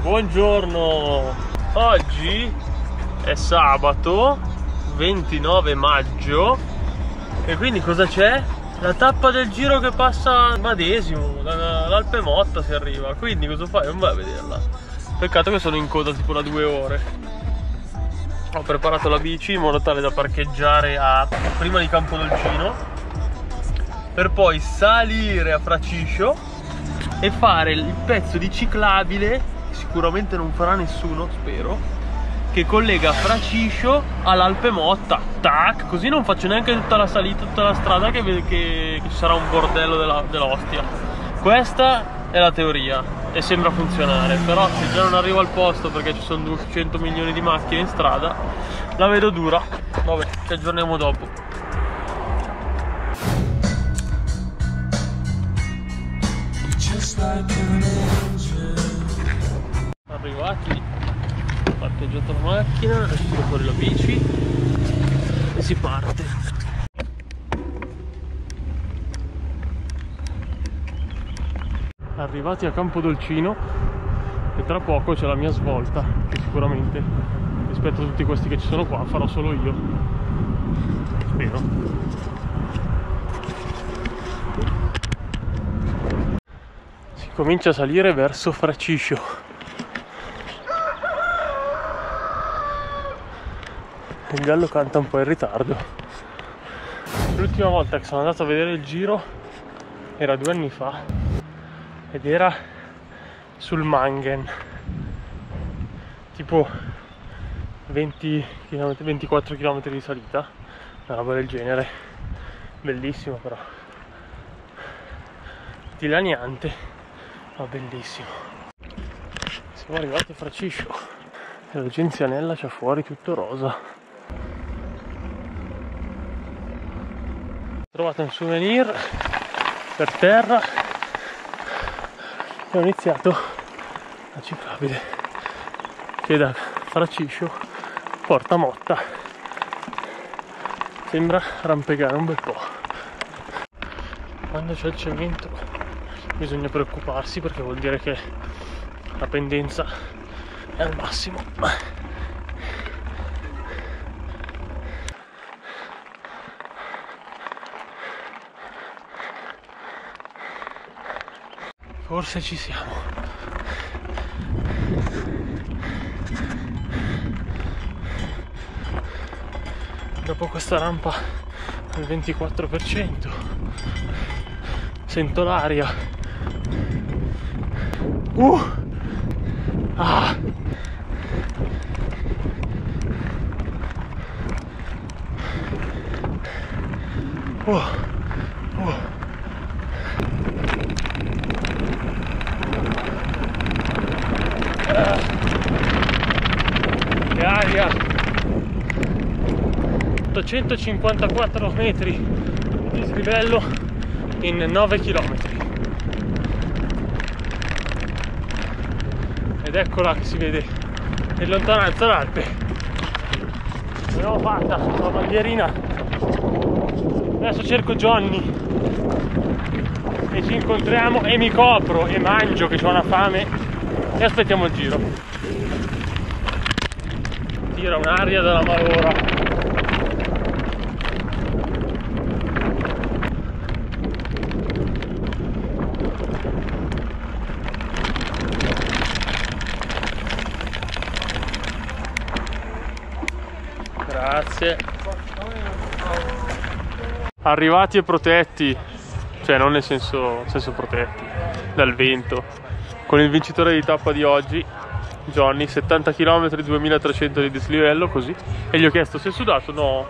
Buongiorno, oggi è sabato 29 maggio e quindi cosa c'è? La tappa del giro che passa al Badesimo, dall'Alpe Motta si arriva, quindi cosa fai? Non vai a vederla. Peccato che sono in coda tipo da 2 ore. Ho preparato la bici in modo tale da parcheggiare prima di Campodolcino, per poi salire a Fraciscio e fare il pezzo di ciclabile, sicuramente non farà nessuno, spero, che collega Fraciscio all'Alpe Motta. Tac, così non faccio neanche tutta la salita, tutta la strada che ci sarà un bordello dell'Ostia. Questa è la teoria e sembra funzionare, però se già non arrivo al posto perché ci sono 200 milioni di macchine in strada, la vedo dura. Vabbè, ci aggiorniamo dopo. Arrivati, ho parcheggiato la macchina, adesso tiro fuori la bici e si parte. Arrivati a Campodolcino e tra poco c'è la mia svolta, che sicuramente rispetto a tutti questi che ci sono qua farò solo io, spero. Si comincia a salire verso Fraciscio. Il gallo canta un po' in ritardo. L'ultima volta che sono andato a vedere il giro era 2 anni fa ed era sul Mangen, tipo 20 km, 24 km di salita, una roba del genere. Bellissimo, però dilaniante, ma bellissimo. Siamo arrivati a Fraciscio e la genzianella c'ha fuori tutto rosa. Ho trovato un souvenir per terra e ho iniziato la ciclabile che da Fraciscio porta a Motta. Sembra rampegare un bel po'. Quando c'è il cemento bisogna preoccuparsi, perché vuol dire che la pendenza è al massimo. Forse ci siamo. Dopo questa rampa al 24% sento l'aria. Ah! Che aria! 854 metri di dislivello in 9 km. Ed eccola che si vede in lontananza l'Alpe. L'abbiamo fatta, la bandierina. Adesso cerco Johnny e ci incontriamo e mi copro e mangio, che ho una fame, e aspettiamo il giro. Tira un'aria dalla malora. Grazie. Arrivati e protetti, cioè non nel senso protetti dal vento, con il vincitore di tappa di oggi, Johnny, 70 km, 2300 di dislivello, così. E gli ho chiesto se è sudato. No.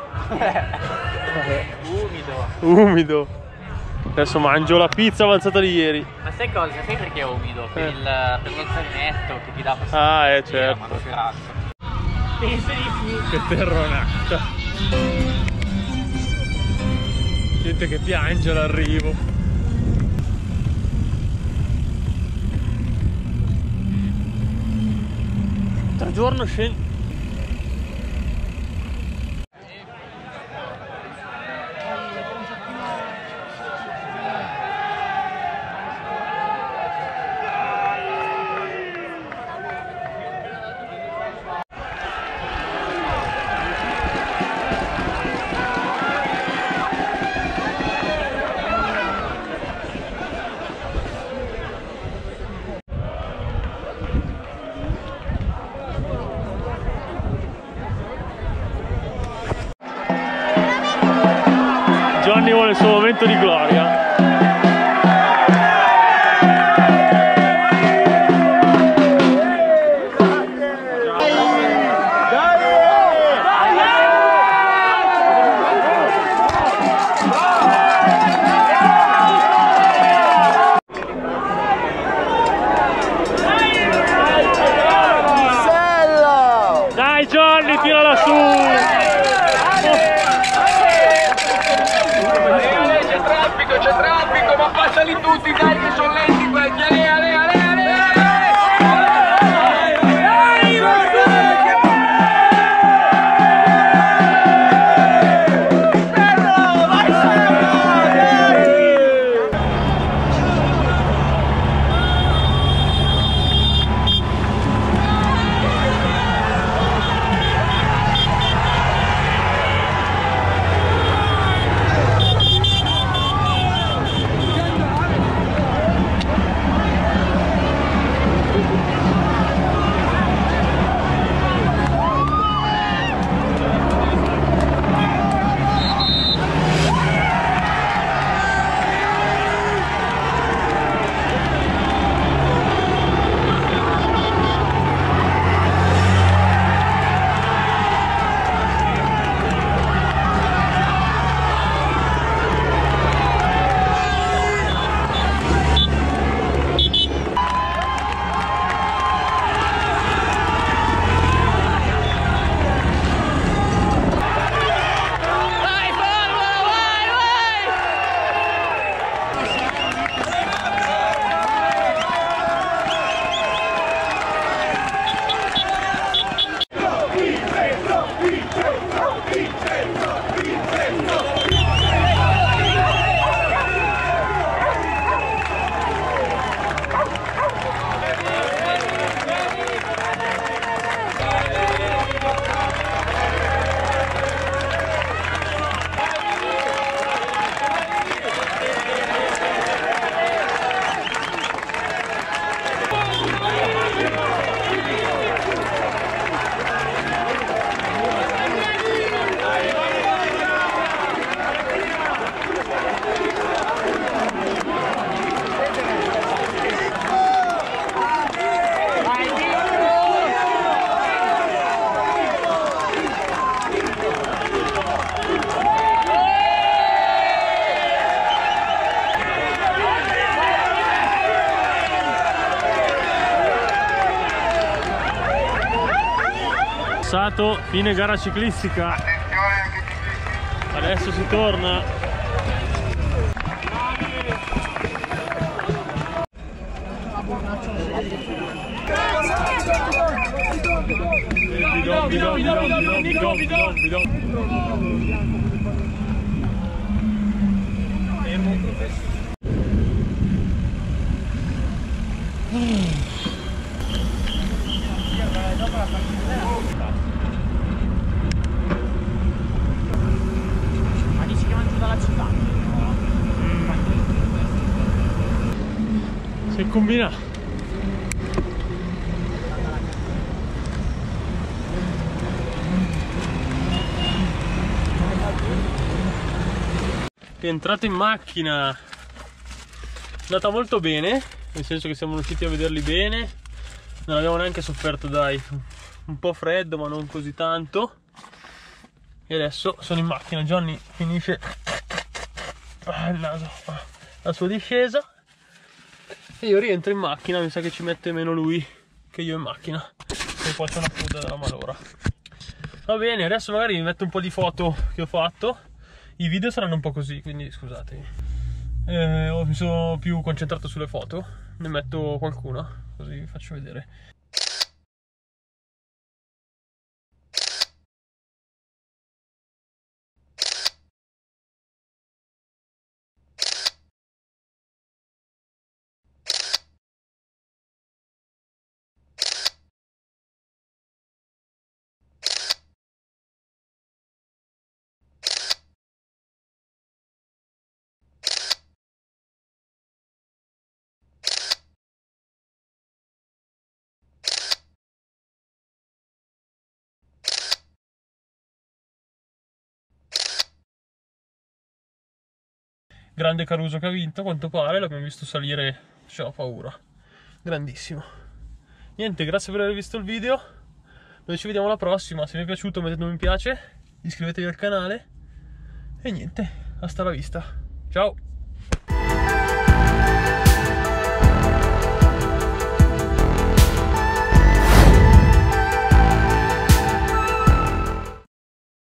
Umido. Adesso mangio la pizza avanzata di ieri. Ma sai cosa? Sai perché è umido? Per lo zainetto che ti dà fastidio. Ah, certo. Pensa di più. Che terronata. Gente che piange all'arrivo. Tra giorno scendi. nel suo momento di gloria. Dai Johnny, tirala su! C'è traffico, ma passali tutti, dai che sono lenti questi, ale, ale, ale, ale, Passato, fine gara ciclistica. Adesso si torna. Se combina. Entrato in macchina, è andata molto bene, nel senso che siamo riusciti a vederli bene, non abbiamo neanche sofferto, dai, un po' freddo ma non così tanto. E adesso sono in macchina, Johnny finisce il naso, la sua discesa e io rientro in macchina. Mi sa che ci mette meno lui che io in macchina, e poi c'è una coda della malora. Va bene, adesso magari vi metto un po' di foto che ho fatto. I video saranno un po' così, quindi scusatemi. Mi sono più concentrato sulle foto, ne metto qualcuna, così vi faccio vedere. Grande Caruso che ha vinto, a quanto pare, l'abbiamo visto salire, c'ho paura. Grandissimo. Niente, grazie per aver visto il video. Noi ci vediamo alla prossima. Se vi è piaciuto mettete un mi piace, iscrivetevi al canale e niente, hasta la vista. Ciao.